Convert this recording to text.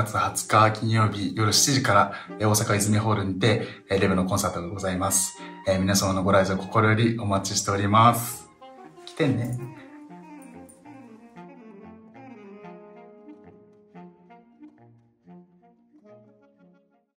月20日金曜日夜7時から大阪泉ホールにてレブのコンサートがございます。皆様のご来場心よりお待ちしております。来てね。